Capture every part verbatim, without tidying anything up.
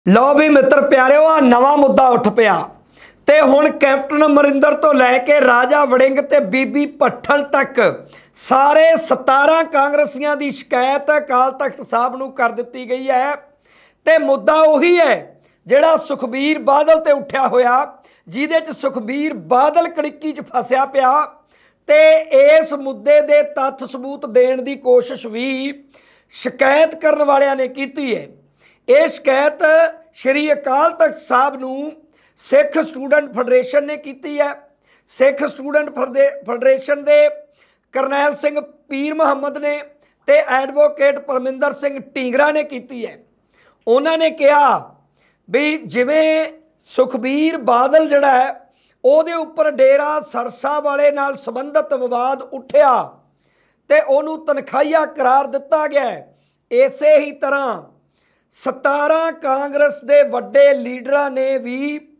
लो भी मित्र प्यारिओ आ नवा मुद्दा उठ पिया ते हुण कैप्टन अमरिंदर तो लैके राजा वड़िंग ते बीबी भट्ठल तक सारे सतारह कांग्रसियां की शिकायत अकाल तख्त साहब नूं कर दित्ती गई है। ते मुद्दा उही है जिहड़ा सुखबीर बादल ते उठिया होया, जिहदे च सुखबीर बादल कड़िक्की च फसिया पिया ते इस मुद्दे दे तत्थ सबूत देण दी कोशिश भी शिकायत करन वालियां ने कीती है। ये शिकायत श्री अकाल तख्त साहब नूं सिख स्टूडेंट फैडरेशन ने की है। सिख स्टूडेंट फैडरेशन के करनैल सिंह पीर मुहम्मद ने ते एडवोकेट परमिंदर सिंह ढींगरा ने की है। उन्होंने कहा भी जिवें सुखबीर बादल जड़ा है ਉਹਦੇ ਉੱਪਰ डेरा सरसा वाले नाल संबंधित विवाद उठिया ते ਉਹਨੂੰ तनखाहिया करार दिता गया है। इसे ही तरह सतारह कांग्रेस के वड्डे लीडरां ने भी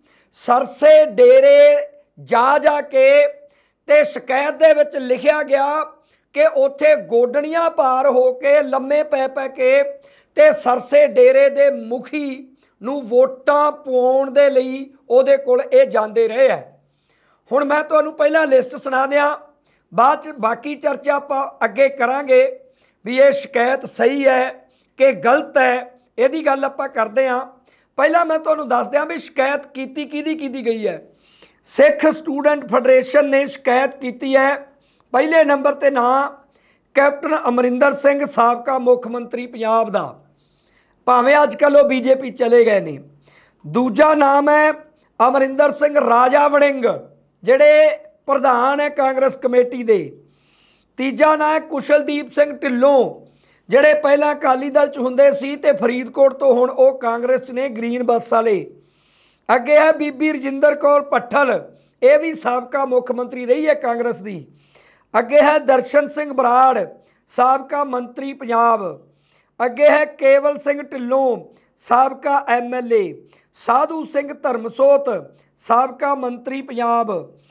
सरसे डेरे जा जा के ते शिकायत दे विच लिखिया गया कि उत्थे गोडनियां पार हो के लम्मे पै पै के ते सरसे डेरे दे मुखी नूं वोटां पवाउण दे लई ਉਹਦੇ कोल ਇਹ ਜਾਂਦੇ रहे है। हुण मैं तुहानूं पहला लिस्ट सुना दियां, बाद बाकी चर्चा आपां अगे करांगे भी ये शिकायत सही है कि गलत है, इहदी गल आपां करदे हां। पहला मैं तुहानूं दस दियां भी शिकायत कीती किहदी कीती गई है। सिख स्टूडेंट फैडरेशन ने शिकायत की है। पहले नंबर ते नां कैप्टन अमरिंदर सिंह साबका मुख मंत्री पंजाब दा, भावें अजकल वो बीजेपी चले गए ने। दूजा नाम है अमरिंदर सिंह राजा वड़िंग जिहड़े प्रधान है कांग्रेस कमेटी दे। तीजा नाम है कुशलदीप सिंह ढिल्लों जिहड़े पहला अकाली दल च हुंदे सी ते फरीदकोट तो हुण वो कांग्रेस ने ग्रीन बस वाले। अगे है बीबी रजिंदर कौर भट्ठल, ये भी साबका मुख मंत्री रही है कांग्रेस दी। अगे है दर्शन सिंह बराड़ साबका मंत्री पंजाब। अगे है केवल सिंह ढिल्लों साबका एम एल ए। साधू सिंह धर्मसोत साबका मंत्री पंजाब।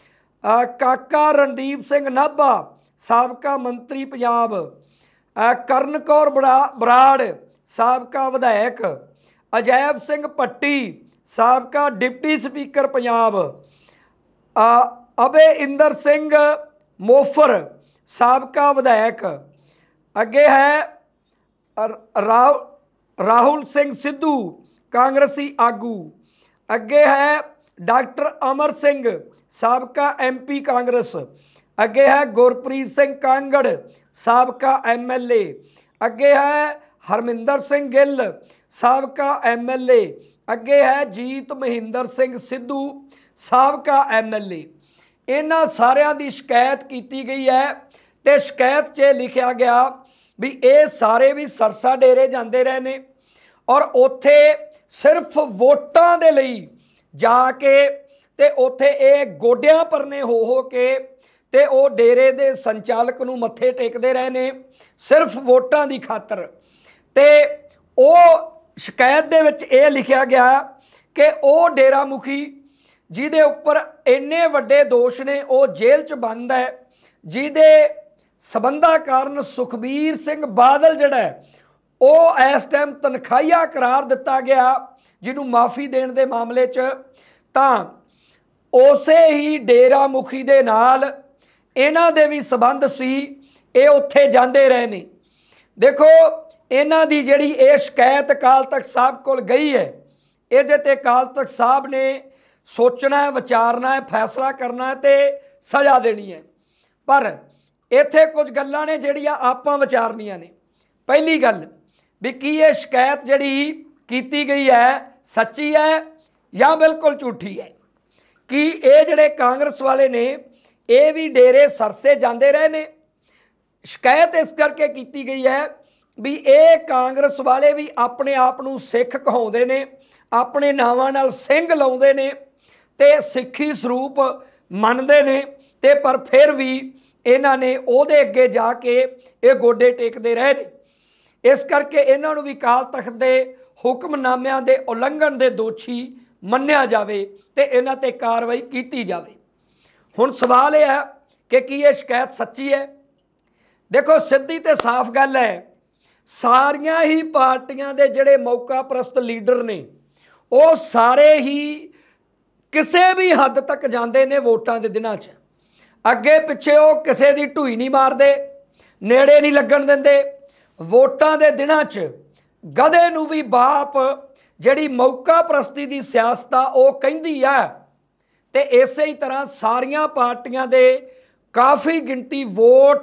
काका रणदीप सिंह नाभा साबका मंत्री पंजाब। करण कौर बड़ा बराड़ साबका विधायक। अजैब सिंह भट्टी साबका डिप्टी स्पीकर पंजाब। अभय इंदर सिंह मोफर साबका विधायक। अगे है राव राहुल सिंह सिद्धू कांग्रेसी आगू। अगे है डॉक्टर अमर सिंह साबका एम पी कांग्रेस। अगे है गुरप्रीत सिंह कांगड़ साबका एम एल ए। अगे है हरमिंदर सिंह गिल साबका एम एल ए। अगे है जीत महिंदर सिंह सिद्धू साबका एम एल ए। इन्हां सारियां दी शिकायत की गई है ते शिकायत च लिखा गया भी ये सारे भी सरसा डेरे जाते रहे ने और उत्थे सिर्फ वोटां दे लई जाके ते उत्थे ये गोडियां परने हो हो के ते वो डेरे दे संचालक नूं मत्थे टेकदे रहे ने सिर्फ वोटां दी खातर। ते वो शिकायत दे विच ये लिखिया गया कि वो डेरा मुखी जिहदे उपर इन्ने वड्डे दोष ने वो जेल च बंद है, जिहदे संबंधा कारण सुखबीर सिंह बादल जिहड़ा है वो इस टाइम तनखाहिया करार दिता गया जिन्हों माफ़ी देने के मामले च। तां उसे ही डेरा मुखी दे नाल इन्हां दे भी संबंध सी, ये उत्थे जांदे रहे ने। देखो इन्हां दी जिहड़ी ये शिकायत अकाल तख्त साहब कोल गई है, इहदे ते अकाल तख्त साहब ने सोचना है, विचारना है, फैसला करना है ते सज़ा देनी है। पर इत्थे कुछ गल्लां ने जिहड़ियां आपां विचारनियां ने। पहली गल भी की ये शिकायत जिहड़ी कीती गई है सच्ची है या बिल्कुल झूठी है। कि ये जिहड़े कांग्रेस वाले ने ये भी डेरे सरसे जाते रहे ने। शिकायत इस करके की गई है भी ये कांग्रेस वाले भी अपने आप नूं सिख कहाउंदे ने, अपने नावां नाल सिंह लाउंदे ने ते सिੱਖੀ स्वरूप मनदे ने ते पर फिर भी इन्हां ने उहदे अगे जाके ये गोडे टेकदे रहे ने। इस करके इन्हां नूं भी अकाल तख्त दे हुक्मनामिਆਂ ਦੇ उलंघन के दोषी मन्निया जाए तो इन्हां ते कार्रवाई की जाए। हुण सवाल यह है कि की ये शिकायत सच्ची है। देखो सीधी ते साफ गल है, सारियां ही पार्टियां दे जिहड़े मौका परस्त लीडर ने ਉਹ ਸਾਰੇ ਹੀ ਕਿਸੇ ਵੀ ਹੱਦ ਤੱਕ ਜਾਂਦੇ ਨੇ ਵੋਟਾਂ ਦੇ ਦਿਨਾਂ 'ਚ। ਅੱਗੇ ਪਿੱਛੇ ਉਹ ਕਿਸੇ ਦੀ ਢੂਈ ਨਹੀਂ ਮਾਰਦੇ, ਨੇੜੇ ਨਹੀਂ ਲੱਗਣ ਦਿੰਦੇ। ਵੋਟਾਂ ਦੇ ਦਿਨਾਂ 'ਚ ਗਧੇ ਨੂੰ ਵੀ ਬਾਪ ਜਿਹੜੀ ਮੌਕਾ ਪ੍ਰਸਤੀ ਦੀ ਸਿਆਸਤ ਆ ਉਹ ਕਹਿੰਦੀ ਆ। ਤੇ ਇਸੇ ਹੀ ਤਰ੍ਹਾਂ ਸਾਰੀਆਂ ਪਾਰਟੀਆਂ ਦੇ ਕਾਫੀ ਗਿਣਤੀ ਵੋਟ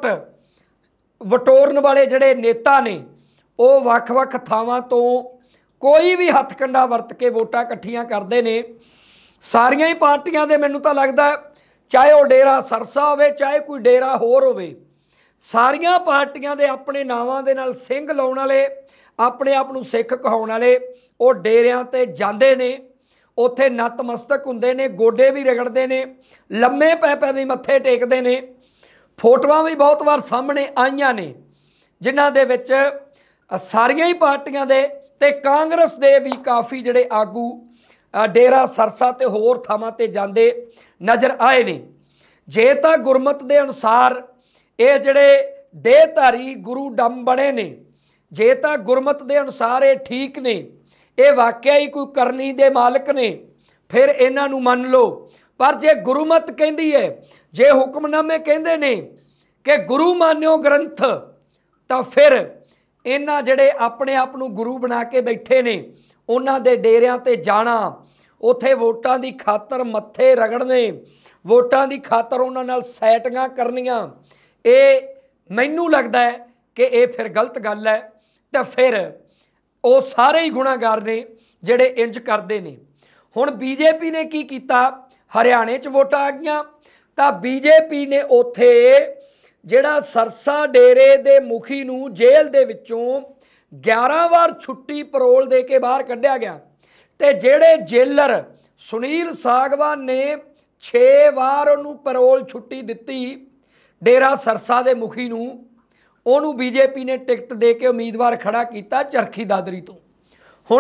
ਵਟੋਰਨ ਵਾਲੇ ਜਿਹੜੇ ਨੇਤਾ ਨੇ ਉਹ ਵੱਖ-ਵੱਖ ਥਾਵਾਂ ਤੋਂ ਕੋਈ ਵੀ ਹੱਥਕੰਡਾ ਵਰਤ ਕੇ ਵੋਟਾਂ ਇਕੱਠੀਆਂ ਕਰਦੇ ਨੇ। ਸਾਰੀਆਂ ਹੀ ਪਾਰਟੀਆਂ ਦੇ ਮੈਨੂੰ ਤਾਂ ਲੱਗਦਾ, ਚਾਹੇ ਉਹ ਡੇਰਾ ਸਰਸਾ ਹੋਵੇ ਚਾਹੇ ਕੋਈ ਡੇਰਾ ਹੋਰ ਹੋਵੇ, ਸਾਰੀਆਂ ਪਾਰਟੀਆਂ ਦੇ ਆਪਣੇ ਨਾਵਾਂ ਦੇ ਨਾਲ ਸਿੰਘ ਲਾਉਣ ਵਾਲੇ, ਆਪਣੇ ਆਪ ਨੂੰ ਸਿੱਖ ਕਹਾਉਣ ਵਾਲੇ ਉਹ ਡੇਰਿਆਂ ਤੇ ਜਾਂਦੇ ਨੇ, ਉੱਥੇ ਨਤਮਸਤਕ ਹੁੰਦੇ ਨੇ, ਗੋਡੇ ਵੀ ਰਗੜਦੇ ਨੇ, ਲੰਮੇ ਪੈ ਪੈ ਵੀ ਮੱਥੇ ਟੇਕਦੇ ਨੇ। ਫੋਟੋਆਂ ਵੀ ਬਹੁਤ ਵਾਰ ਸਾਹਮਣੇ ਆਈਆਂ ਨੇ ਜਿਨ੍ਹਾਂ ਦੇ ਵਿੱਚ ਸਾਰੀਆਂ ਹੀ ਪਾਰਟੀਆਂ ਦੇ ਤੇ ਕਾਂਗਰਸ ਦੇ ਵੀ ਕਾਫੀ ਜਿਹੜੇ ਆਗੂ ਡੇਰਾ ਸਰਸਾ ਤੇ ਹੋਰ ਥਾਵਾਂ ਤੇ ਜਾਂਦੇ ਨਜ਼ਰ ਆਏ ਨੇ। ਜੇ ਤਾਂ ਗੁਰਮਤ ਦੇ ਅਨੁਸਾਰ ਇਹ ਜਿਹੜੇ ਦੇਹਧਾਰੀ ਗੁਰੂ ਡੰਮ ਬਣੇ ਨੇ, ਜੇ ਤਾਂ ਗੁਰਮਤ ਦੇ ਅਨੁਸਾਰ ਇਹ ਠੀਕ ਨੇ, ਇਹ ਵਾਕਿਆ ਹੀ ਕੋਈ ਕਰਨੀ ਦੇ ਮਾਲਕ ਨੇ, ਫਿਰ ਇਹਨਾਂ ਨੂੰ ਮੰਨ ਲਓ। ਪਰ ਜੇ ਗੁਰਮਤ ਕਹਿੰਦੀ ਹੈ, ਜੇ ਹੁਕਮਨਾਮੇ ਕਹਿੰਦੇ ਨੇ ਕਿ ਗੁਰੂ ਮਾਨਿਓ ਗ੍ਰੰਥ, ਤਾਂ ਫਿਰ ਇਹਨਾਂ ਜਿਹੜੇ ਆਪਣੇ ਆਪ ਨੂੰ ਗੁਰੂ ਬਣਾ ਕੇ ਬੈਠੇ ਨੇ ਉਹਨਾਂ ਦੇ ਡੇਰਿਆਂ ਤੇ ਜਾਣਾ, ਉੱਥੇ ਵੋਟਾਂ ਦੀ ਖਾਤਰ ਮੱਥੇ ਰਗੜਨੇ, ਵੋਟਾਂ ਦੀ ਖਾਤਰ ਉਹਨਾਂ ਨਾਲ ਸੈਟਿੰਗਾਂ ਕਰਨੀਆਂ, ਇਹ ਮੈਨੂੰ ਲੱਗਦਾ ਹੈ ਕਿ ਇਹ ਫਿਰ ਗਲਤ ਗੱਲ ਹੈ। ਤਾਂ ਫਿਰ ਉਹ ਸਾਰੇ ਹੀ ਗੁਨਾਹਗਾਰ ਨੇ ਜਿਹੜੇ ਇੰਜ ਕਰਦੇ ਨੇ। ਹੁਣ ਬੀਜੇਪੀ ਨੇ ਕੀ ਕੀਤਾ, ਹਰਿਆਣੇ 'ਚ ਵੋਟਾਂ ਆ ਗਈਆਂ ਤਾਂ ਬੀਜੇਪੀ ਨੇ ਉੱਥੇ ਜਿਹੜਾ ਸਰਸਾ ਡੇਰੇ ਦੇ ਮੁਖੀ ਨੂੰ ਜੇਲ੍ਹ ਦੇ ਵਿੱਚੋਂ ਗਿਆਰਾਂ ਵਾਰ ਛੁੱਟੀ ਪਰੋਲ ਦੇ ਕੇ ਬਾਹਰ ਕੱਢਿਆ ਗਿਆ, ਤੇ ਜਿਹੜੇ ਜੇਲਰ ਸੁਨੀਲ ਸਾਗਵਾਨ ਨੇ ਛੇ ਵਾਰ ਉਹਨੂੰ ਪਰੋਲ ਛੁੱਟੀ ਦਿੱਤੀ ਡੇਰਾ ਸਰਸਾ ਦੇ ਮੁਖੀ ਨੂੰ, ਉਹਨੂੰ ਬੀਜੇਪੀ ਨੇ ਟਿਕਟ ਦੇ ਕੇ ਉਮੀਦਵਾਰ ਖੜਾ ਕੀਤਾ ਚਰਖੀ ਦਾਦਰੀ ਤੋਂ। ਹੁਣ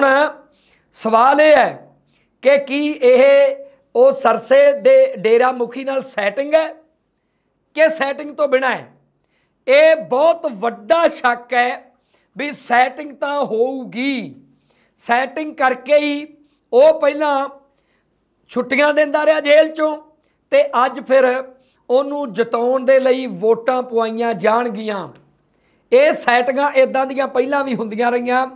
ਸਵਾਲ ਇਹ ਹੈ ਕਿ ਕੀ ਇਹ ਉਹ ਸਰਸੇ ਦੇ ਡੇਰਾ ਮੁਖੀ ਨਾਲ ਸੈਟਿੰਗ ਹੈ ਕਿ ਸੈਟਿੰਗ ਤੋਂ ਬਿਨਾਂ ਹੈ? ਇਹ ਬਹੁਤ ਵੱਡਾ ਸ਼ੱਕ ਹੈ ਵੀ ਸੈਟਿੰਗ ਤਾਂ ਹੋਊਗੀ। ਸੈਟਿੰਗ ਕਰਕੇ ਹੀ ਉਹ ਪਹਿਲਾਂ ਛੁੱਟੀਆਂ ਦਿੰਦਾ ਰਿਹਾ ਜੇਲ੍ਹ 'ਚੋਂ, ਤੇ ਅੱਜ ਫਿਰ ਉਹਨੂੰ ਜਿਤਾਉਣ ਦੇ ਲਈ ਵੋਟਾਂ ਪਵਾਈਆਂ ਜਾਣਗੀਆਂ। ਇਹ ਸੈਟਿੰਗਾਂ ਇੱਦਾਂ ਦੀਆਂ ਪਹਿਲਾਂ ਵੀ ਹੁੰਦੀਆਂ ਰਹੀਆਂ।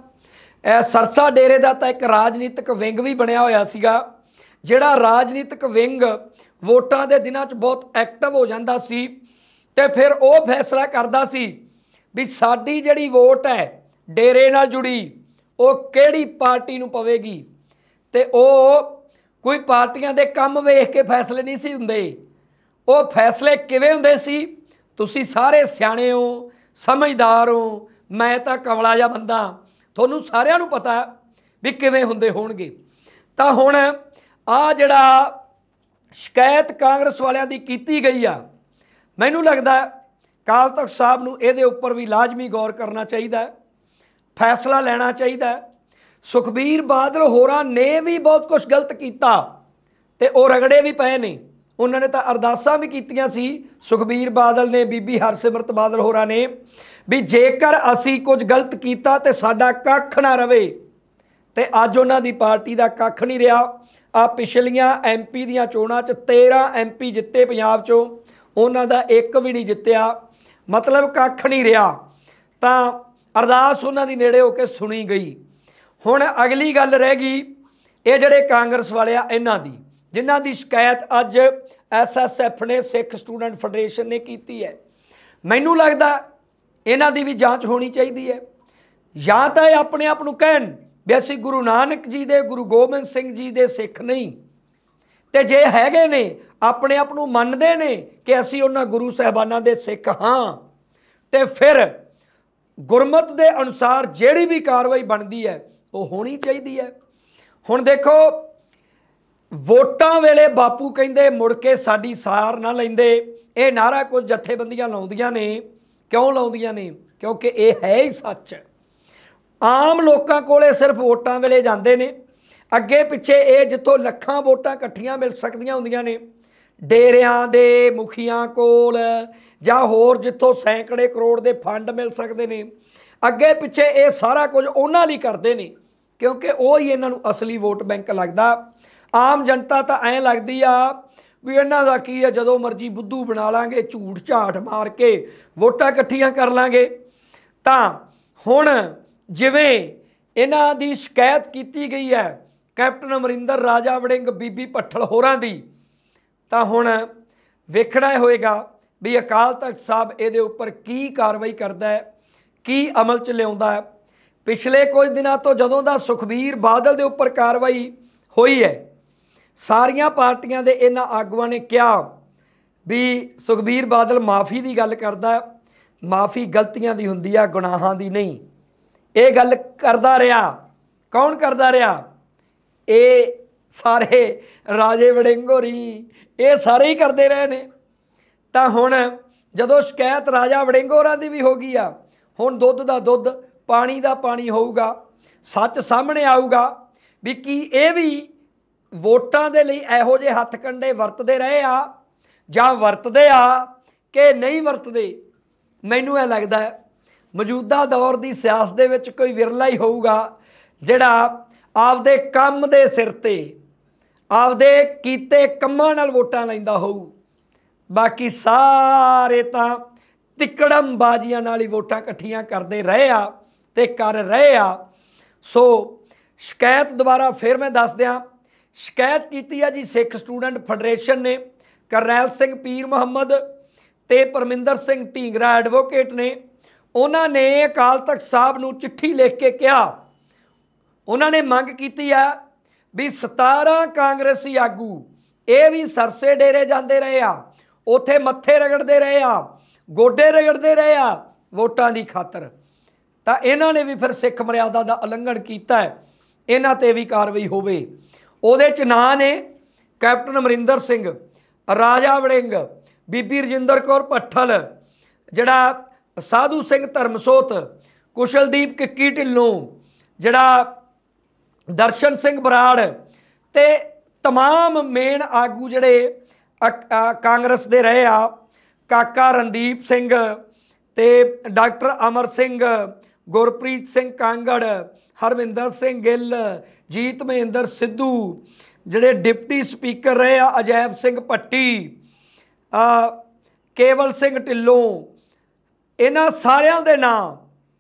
ਸਰਸਾ ਡੇਰੇ ਦਾ ਤਾਂ ਇੱਕ ਰਾਜਨੀਤਿਕ ਵਿੰਗ ਵੀ ਬਣਿਆ ਹੋਇਆ ਸੀਗਾ, ਜਿਹੜਾ ਰਾਜਨੀਤਿਕ ਵਿੰਗ ਵੋਟਾਂ ਦੇ ਦਿਨਾਂ 'ਚ ਬਹੁਤ ਐਕਟਿਵ ਹੋ ਜਾਂਦਾ ਸੀ ਤੇ ਫਿਰ ਉਹ ਫੈਸਲਾ ਕਰਦਾ ਸੀ ਵੀ ਸਾਡੀ ਜਿਹੜੀ ਵੋਟ ਹੈ ਡੇਰੇ ਨਾਲ ਜੁੜੀ ਉਹ ਕਿਹੜੀ ਪਾਰਟੀ ਨੂੰ ਪਵੇਗੀ। ਤੇ ਉਹ ਕੋਈ ਪਾਰਟੀਆਂ ਦੇ ਕੰਮ ਵੇਖ ਕੇ ਫੈਸਲੇ ਨਹੀਂ ਸੀ ਹੁੰਦੇ। ਉਹ ਫੈਸਲੇ ਕਿਵੇਂ ਹੁੰਦੇ ਸੀ? ਤੁਸੀਂ ਸਾਰੇ ਸਿਆਣੇ ਹੋ, ਸਮਝਦਾਰ ਹੋ, ਮੈਂ ਤਾਂ ਕਮਲਾ ਜਿਹਾ ਬੰਦਾ, ਤੁਹਾਨੂੰ ਸਾਰਿਆਂ ਨੂੰ ਪਤਾ ਵੀ ਕਿਵੇਂ ਹੁੰਦੇ ਹੋਣਗੇ। ਤਾਂ ਹੁਣ ਆ ਜਿਹੜਾ ਸ਼ਿਕਾਇਤ ਕਾਂਗਰਸ ਵਾਲਿਆਂ ਦੀ ਕੀਤੀ ਗਈ ਆ, ਮੈਨੂੰ ਲੱਗਦਾ ਅਕਾਲ ਤਖਤ ਸਾਹਿਬ ਨੂੰ ਇਹਦੇ ਉੱਪਰ ਵੀ ਲਾਜ਼ਮੀ ਗੌਰ ਕਰਨਾ ਚਾਹੀਦਾ, ਫੈਸਲਾ ਲੈਣਾ ਚਾਹੀਦਾ। ਸੁਖਬੀਰ ਬਾਦਲ ਹੋਰਾਂ ਨੇ ਵੀ ਬਹੁਤ ਕੁਝ ਗਲਤ ਕੀਤਾ ਤੇ ਉਹ ਰਗੜੇ ਵੀ ਪਏ ਨੇ। ਉਹਨਾਂ ਨੇ ਤਾਂ ਅਰਦਾਸਾਂ ਵੀ ਕੀਤੀਆਂ ਸੀ, ਸੁਖਬੀਰ ਬਾਦਲ ਨੇ, ਬੀਬੀ ਹਰਸਿਮਰਤ ਬਾਦਲ ਹੋਰਾਂ ਨੇ, ਵੀ ਜੇਕਰ ਅਸੀਂ ਕੁਝ ਗਲਤ ਕੀਤਾ ਤੇ ਸਾਡਾ ਕੱਖ ਨਾ ਰਵੇ। ਤੇ ਅੱਜ ਉਹਨਾਂ ਦੀ ਪਾਰਟੀ ਦਾ ਕੱਖ ਨਹੀਂ ਰਿਹਾ। ਆ ਪਿਛਲੀਆਂ ਐਮ ਪੀ ਦੀਆਂ ਚੋਣਾਂ 'ਚ ਤੇਰ੍ਹਾਂ ਐਮ ਪੀ ਜਿੱਤੇ ਪੰਜਾਬ 'ਚੋਂ, ਉਹਨਾਂ ਦਾ ਇੱਕ ਵੀ ਨਹੀਂ ਜਿੱਤਿਆ, ਮਤਲਬ ਕੱਖ ਨਹੀਂ ਰਿਹਾ। ਤਾਂ ਅਰਦਾਸ ਉਹਨਾਂ ਦੀ ਨੇੜੇ ਹੋ ਕੇ ਸੁਣੀ ਗਈ। ਹੁਣ ਅਗਲੀ ਗੱਲ ਰਹਿ ਗਈ ਇਹ ਜਿਹੜੇ ਕਾਂਗਰਸ ਵਾਲੇ ਆ ਇਹਨਾਂ ਦੀ, ਜਿਨ੍ਹਾਂ ਦੀ ਸ਼ਿਕਾਇਤ ਅੱਜ ਐਸ ਐਸ ਐਫ ਨੇ, ਸਿੱਖ ਸਟੂਡੈਂਟ ਫੈਡਰੇਸ਼ਨ ਨੇ ਕੀਤੀ ਹੈ। ਮੈਨੂੰ ਲੱਗਦਾ ਇਹਨਾਂ ਦੀ ਵੀ ਜਾਂਚ ਹੋਣੀ ਚਾਹੀਦੀ ਹੈ। ਜਾਂ ਤਾਂ ਇਹ ਆਪਣੇ ਆਪ ਨੂੰ ਕਹਿਣ ਵੀ ਅਸੀਂ ਗੁਰੂ ਨਾਨਕ ਜੀ ਦੇ, ਗੁਰੂ ਗੋਬਿੰਦ ਸਿੰਘ ਜੀ ਦੇ ਸਿੱਖ ਨਹੀਂ, ਤੇ ਜੇ ਹੈਗੇ ਨੇ ਆਪਣੇ ਆਪ ਨੂੰ ਮੰਨਦੇ ਨੇ ਕਿ ਅਸੀਂ ਉਹਨਾਂ ਗੁਰੂ ਸਾਹਿਬਾਨਾਂ ਦੇ ਸਿੱਖ ਹਾਂ, ਤੇ ਫਿਰ ਗੁਰਮਤ ਦੇ ਅਨੁਸਾਰ ਜਿਹੜੀ ਵੀ ਕਾਰਵਾਈ ਬਣਦੀ ਹੈ ਉਹ ਹੋਣੀ ਚਾਹੀਦੀ ਹੈ। ਹੁਣ ਦੇਖੋ, ਵੋਟਾਂ ਵੇਲੇ ਬਾਪੂ ਕਹਿੰਦੇ ਮੁੜ ਕੇ ਸਾਡੀ ਸਾਰ ਨਾ ਲੈਂਦੇ, ਇਹ ਨਾਰਾ ਕੁਝ ਜਥੇਬੰਦੀਆਂ ਲਾਉਂਦੀਆਂ ਨੇ। ਕਿਉਂ ਲਾਉਂਦੀਆਂ ਨੇ? ਕਿਉਂਕਿ ਇਹ ਹੈ ਹੀ ਸੱਚ। ਆਮ ਲੋਕਾਂ ਕੋਲੇ ਸਿਰਫ ਵੋਟਾਂ ਵੇਲੇ ਜਾਂਦੇ ਨੇ, ਅੱਗੇ ਪਿੱਛੇ ਇਹ ਜਿੱਥੋਂ ਲੱਖਾਂ ਵੋਟਾਂ ਇਕੱਠੀਆਂ ਮਿਲ ਸਕਦੀਆਂ ਹੁੰਦੀਆਂ ਨੇ, ਡੇਰਿਆਂ ਦੇ ਮੁਖੀਆਂ ਕੋਲ ਜਾਂ ਹੋਰ ਜਿੱਥੋਂ ਸੈਂਕੜੇ ਕਰੋੜ ਦੇ ਫੰਡ ਮਿਲ ਸਕਦੇ ਨੇ, ਅੱਗੇ ਪਿੱਛੇ ਇਹ ਸਾਰਾ ਕੁਝ ਉਹਨਾਂ ਲਈ ਕਰਦੇ ਨੇ क्योंकि वो ही इन्हां नूं असली वोट बैंक लगदा। आम जनता तो ऐ लगदी आ भी इन्हां दा की है, जदों मर्जी बुद्धू बना लांगे, झूठ झाठ मार के वोटां इकट्ठियां कर लांगे। तां हुण जिवें इन्हां दी शिकायत कीती गई है कैप्टन अमरिंदर, राजा वड़िंग, बीबी भट्ठल होरां दी, तां हुण वेखना होएगा भी अकाल तख्त साहब इहदे उपर की कार्रवाई करदा है, की अमल च लिआउंदा है। पिछले कुछ दिनों तो जदों दा सुखबीर बादल दे उपर कार्रवाई हुई है, सारियां पार्टियां दे इन्हां आगूआं ने कहा भी सुखबीर बादल माफ़ी की गल करदा, माफ़ी गलतियां दी हुंदी आ, गुनाहां दी नहीं। ये गल करदा रहा, कौन करदा रहा? ये सारे राजे वड़िंग होरी, ये सारे ही करते रहे ने। तो हुण जदों शिकायत राजा वड़िंग होरां दी भी हो गई आ, हुण दुध दा दुध, पानी दा पानी होऊगा, सच सामने आऊगा भी की ये भी वोटां दे लई इहो जिहे हत्थ कंडे वरतदे रहे आ जां वरतदे आ कि नहीं वरतदे। मैनूं इह लगदा है मौजूदा दौर की सियासत दे विच कोई विरला ही होऊगा जिहड़ा आपदे काम दे सिर ते आपदे कीते कम्मां नाल वोटां लैंदा होऊ। बाकी सारे तां तिकड़मबाजियां नाल ही वोटां इकट्ठियां करदे रहे आ ते कर रहे आ। सो शिकायत दोबारा फिर मैं दस दियां, शिकायत की है जी सिख स्टूडेंट फैडरेशन ने, करनैल सिंह पीर मुहम्मद ते परमिंदर सिंह ढींगरा एडवोकेट ने। उन्होंने अकाल तख्त साहब नूं चिट्ठी लिख के कहा, उन्होंने मंग की है भी सतारह कांग्रेसी आगू ये भी सरसे डेरे जाते रहे आ, उत्थे मत्थे रगड़ते रहे आ, गोडे रगड़ते रहे आ वोटां की खातर। तो इन्हों ने भी फिर सिख मर्यादा का उलंघन किया है, इन्हां ते भी कार्रवाई होवे। उहदे च नां ने कैप्टन अमरिंदर सिंह, राजा वड़िंग, बीबी रजिंदर कौर भट्ठल, जिहड़ा साधू सिंह धर्मसोत, कुशलदीप किक्की ढिल्लों, जिहड़ा दर्शन सिंह बराड़ ते तमाम मेन आगू जिहड़े कांग्रेस दे रहे आ, काका रणदीप सिंह ते डॉक्टर अमर सिंह, गुरप्रीत सिंह कांगड़, हरविंदर सिंह गिल, जीत महेंद्र सिद्धू, जिहड़े डिप्टी स्पीकर रहे आ अजैब सिंह भट्टी, आ, केवल सिंह ढिल्लों, इन्हां सारियां दे नाम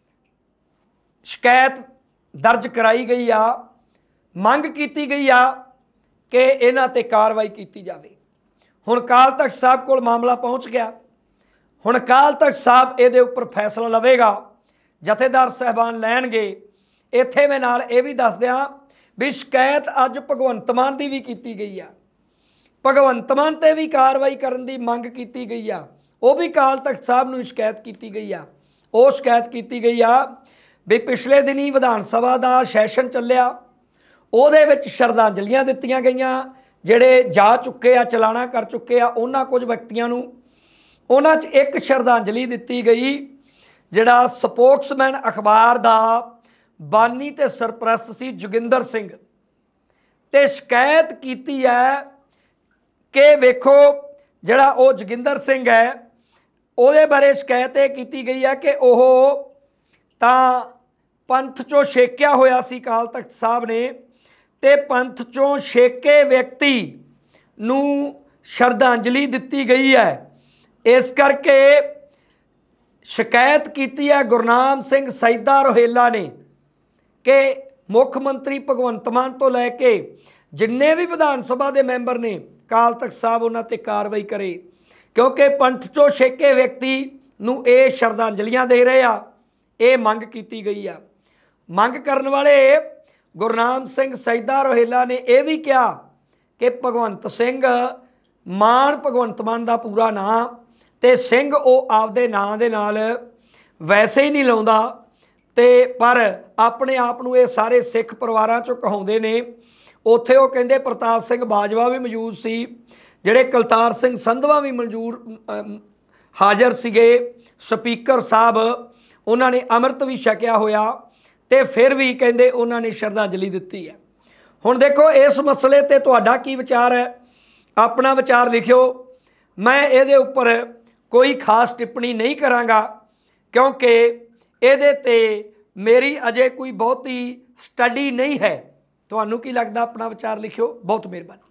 शिकायत दर्ज कराई गई आ, मंग की गई आ कि इन्हां ते कार्रवाई की जाए। हुण अकाल तख्त साहब कोल मामला पहुँच गया, हुण अकाल तख्त साहब इहदे उपर फैसला लवेगा, जथेदार साहबान लैणगे। इत्थे मैं नाल ये भी दस दियां भी शिकायत अज भगवंत मान की भी की गई आ, भगवंत मान ते भी कार्रवाई करन दी मंग की गई आ, वो भी अकाल तख्त साहब नूं शिकायत की गई आ। वो शिकायत की गई आ भी पिछले दिनी विधान सभा का सैशन चलिया, ਉਹਦੇ ਵਿੱਚ ਸ਼ਰਧਾਂਜਲੀਆਂ ਦਿੱਤੀਆਂ ਗਈਆਂ ਜਿਹੜੇ ਜਾ ਚੁੱਕੇ ਆ, ਚਲਾਣਾ ਕਰ ਚੁੱਕੇ ਆ ਉਹਨਾਂ ਕੁਝ ਵਿਅਕਤੀਆਂ ਨੂੰ। ਉਹਨਾਂ 'ਚ ਇੱਕ ਸ਼ਰਧਾਂਜਲੀ ਦਿੱਤੀ ਗਈ ਜਿਹੜਾ ਸਪੋਕਸਮੈਨ ਅਖਬਾਰ ਦਾ ਬਾਨੀ ਤੇ ਸਰਪ੍ਰਸਤ ਸੀ ਜੋਗਿੰਦਰ ਸਿੰਘ, ਤੇ ਸ਼ਿਕਾਇਤ ਕੀਤੀ ਹੈ ਕਿ ਵੇਖੋ ਜਿਹੜਾ ਉਹ ਜੋਗਿੰਦਰ ਸਿੰਘ ਹੈ ਉਹਦੇ ਬਾਰੇ ਸ਼ਿਕਾਇਤ ਇਹ ਕੀਤੀ ਗਈ ਹੈ ਕਿ ਉਹ ਤਾਂ ਪੰਥ 'ਚੋਂ ਛੇਕਿਆ ਹੋਇਆ ਸੀ ਅਕਾਲ ਤਖਤ ਸਾਹਿਬ ਨੇ, ਤੇ पंथ चों छेके व्यक्ति नूं श्रद्धांजलि दिती गई है। इस करके शिकायत की है गुरनाम सिंह सैदा रोहेला ने कि मुख मंत्री भगवंत मान तो लैके जिन्ने भी विधान सभा के मैंबर ने अकाल तख्त साहब उन्हां ते कार्रवाई करे, क्योंकि पंथ चों छेके व्यक्ति नूं ये श्रद्धांजलियां दे रहे आ। ये मंग की गई आ। मंग करन वाले गुरनाम सिंह सैदा रोहेला ने यह भी कहा कि भगवंत सिंह मान भगवंत मान का पूरा नाम ते सिंह वो आपदे नां दे नाल वैसे ही नहीं लाउंदा, ते पर अपने आप नूं ये सारे सिख परिवारां चों कहाउंदे ने। उत्थे वो कहंदे प्रताप सिंह बाजवा भी मौजूद सी, जिहड़े कलतार सिंह संधवा भी मंजूर हाज़र सीगे, स्पीकर साहब उन्होंने अमृत भी छकिया होया, ते फिर भी कहते उन्होंने श्रद्धांजलि दी है। हुण देखो इस मसले ते तुहाडा की विचार है, अपना विचार लिखियो। मैं ये उपर कोई खास टिप्पणी नहीं कराँगा, क्योंकि ये ते मेरी अजे कोई बहुती ਸਟੱਡੀ ਨਹੀਂ ਹੈ। ਤੁਹਾਨੂੰ ਕੀ ਲੱਗਦਾ? ਆਪਣਾ ਵਿਚਾਰ ਲਿਖਿਓ। ਬਹੁਤ ਮਿਹਰਬਾਨੀ।